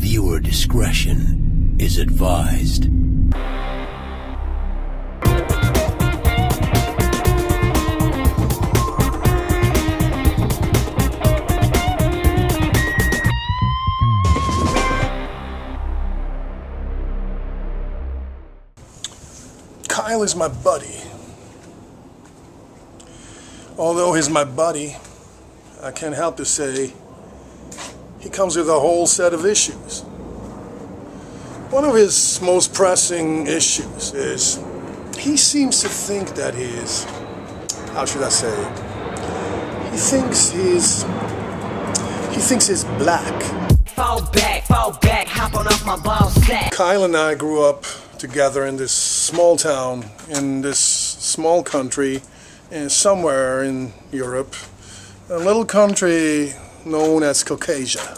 Viewer discretion is advised. Kyle is my buddy. Although he's my buddy, I can't help to say he comes with a whole set of issues. One of his most pressing issues is he seems to think that he's, how should I say it? He thinks he's black. Fall back, hop on off my ball sack. Kyle and I grew up together in this small town, in this small country, somewhere in Europe, a little country known as Caucasia.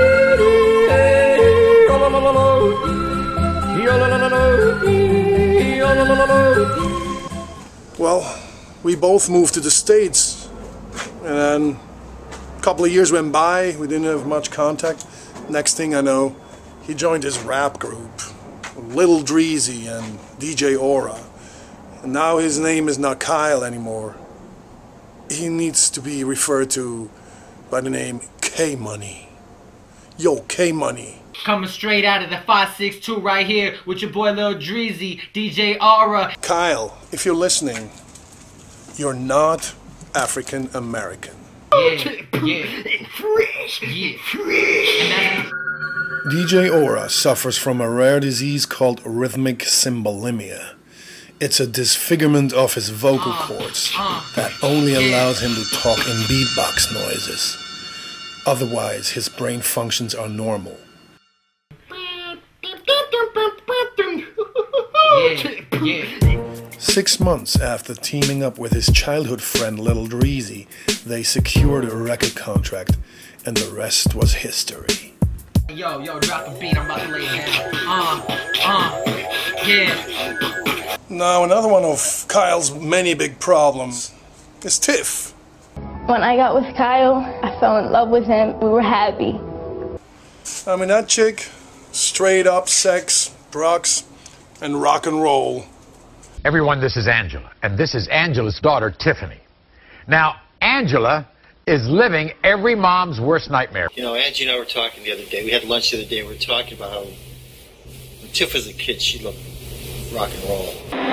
Well, we both moved to the States, and then a couple of years went by, we didn't have much contact. Next thing I know, he joined his rap group, Lil Dreezy and DJ Aura. And now his name is not Kyle anymore. He needs to be referred to by the name K-Money. Yo, K-Money. Coming straight out of the 562 right here with your boy Lil Dreezy, DJ Aura. Kyle, if you're listening, you're not African American. DJ Aura suffers from a rare disease called rhythmic symbolimia. It's a disfigurement of his vocal cords that only allows him to talk in beatbox noises. Otherwise, his brain functions are normal. 6 months after teaming up with his childhood friend Lil Dreezy, they secured a record contract, and the rest was history. Yo, drop the beat, I'm about to lay it down. Yeah. Now, another one of Kyle's many big problems is TIFF. When I got with Kyle, I fell in love with him. We were happy. I mean, that chick, straight up sex, drugs, and rock and roll. Everyone, this is Angela, and this is Angela's daughter, Tiffany. Now, Angela is living every mom's worst nightmare. You know, Angie and I were talking the other day. We had lunch the other day, and we were talking about how when Tiff was a kid, she loved rock and roll.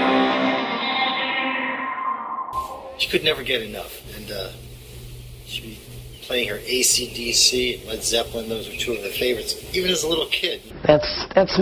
She could never get enough, and she'd be playing her AC/DC and Led Zeppelin. Those were two of her favorites, even as a little kid. That's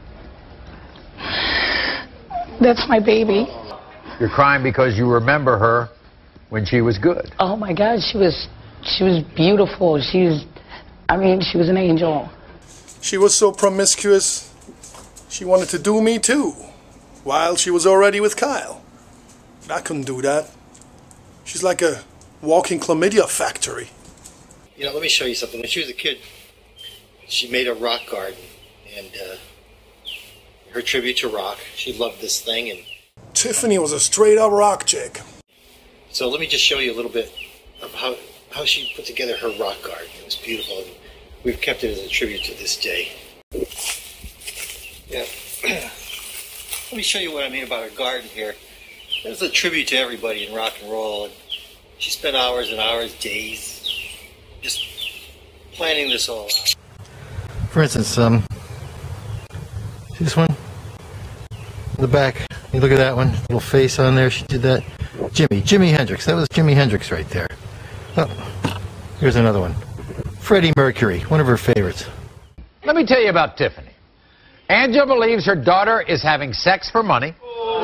my baby. You're crying because you remember her when she was good. Oh my God, she was beautiful. She was an angel. She was so promiscuous, she wanted to do me too, while she was already with Kyle. I couldn't do that. She's like a walking chlamydia factory. You know, let me show you something. When she was a kid, she made a rock garden, and her tribute to rock. She loved this thing, and Tiffany was a straight-up rock chick. So let me just show you a little bit of how she put together her rock garden. It was beautiful, and we've kept it as a tribute to this day. Yeah. Let me show you what I mean about her garden here. It was a tribute to everybody in rock and roll, and she spent hours and hours, days, just planning this all out. For instance, see this one? In the back, you look at that one, little face on there, she did that. Jimi Hendrix, that was Jimi Hendrix right there. Oh, here's another one. Freddie Mercury, one of her favorites. Let me tell you about Tiffany. Angela believes her daughter is having sex for money.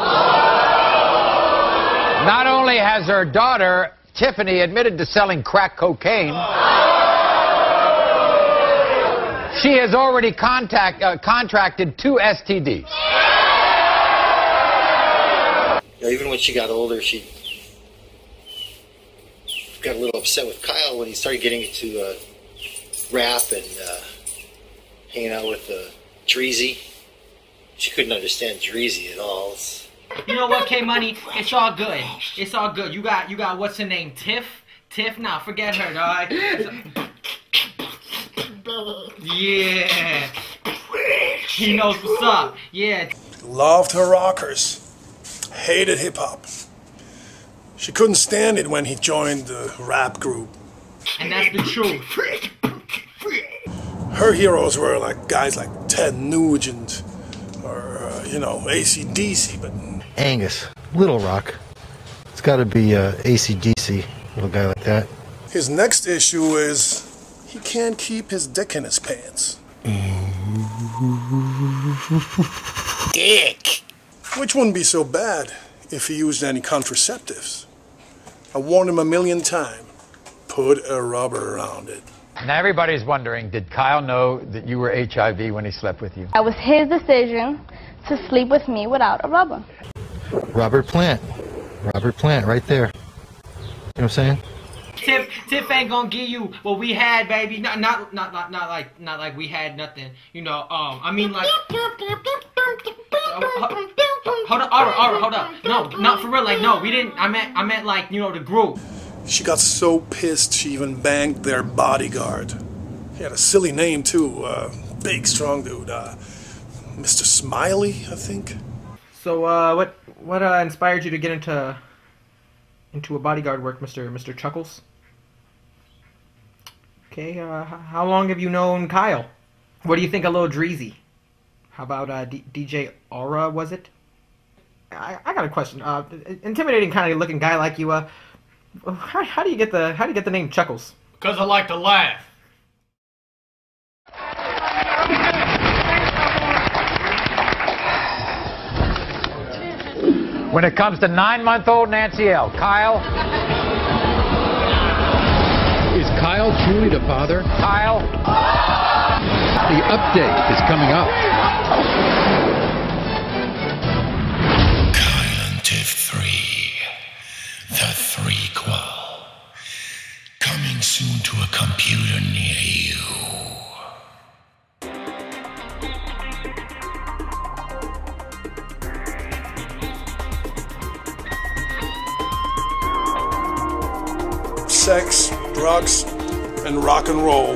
Not only has her daughter, Tiffany, admitted to selling crack cocaine, she has already contracted 2 STDs. Even when she got older, she got a little upset with Kyle when he started getting into rap and hanging out with Dreezy. She couldn't understand Dreezy at all. You know what, K-Money? It's all good. It's all good. You got what's her name? Tiff? Nah, forget her, dog. Yeah. He knows what's up. Yeah. Loved her rockers. Hated hip-hop. She couldn't stand it when he joined the rap group. And that's the truth. Her heroes were like guys like Ted Nugent or, you know, AC/DC, but... Angus, Little Rock. It's got to be AC/DC, little guy like that. His next issue is he can't keep his dick in his pants. Dick! Which wouldn't be so bad if he used any contraceptives. I warned him a million times. Put a rubber around it. Now everybody's wondering, did Kyle know that you were HIV when he slept with you? It was his decision to sleep with me without a rubber. Robert Plant. Robert Plant, right there. You know what I'm saying? Tiff ain't gonna give you what we had, baby. Not like we had nothing. You know, I mean like. Hold up, hold up. No, not for real. Like, no, we didn't. I meant like, you know, the group. She got so pissed she even banged their bodyguard. He had a silly name too. Big, strong dude. Mr. Smiley, I think. So, what inspired you to get into a bodyguard work, Mr. Chuckles? Okay, how long have you known Kyle? What do you think of Lil Dreezy? How about DJ Aura, was it? I got a question. Intimidating kind of looking guy like you, how do you get the name Chuckles? 'Cause I like to laugh. When it comes to 9-month-old Nancy L., Kyle? Is Kyle truly the father? Kyle? The update is coming up. Kyle and TIFF 3. The threequel. Coming soon to a computer near you. Sex, drugs, and rock and roll.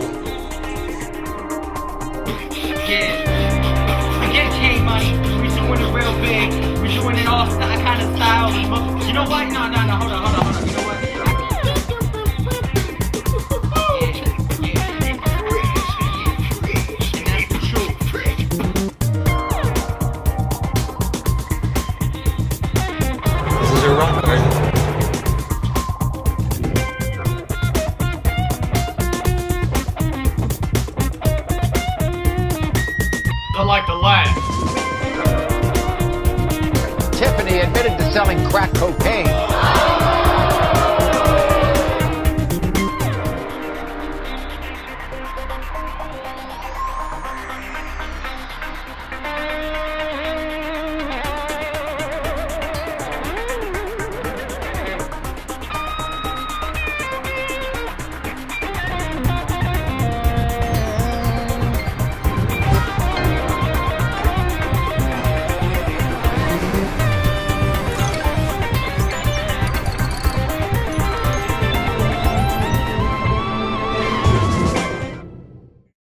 Yeah. Forget K-Money. We doing it real big. We doing it all kind of style. You know what? No. Hold on. You know what? And that's the truth. This is a rock garden. I like to laugh. Tiffany admitted to selling crack cocaine.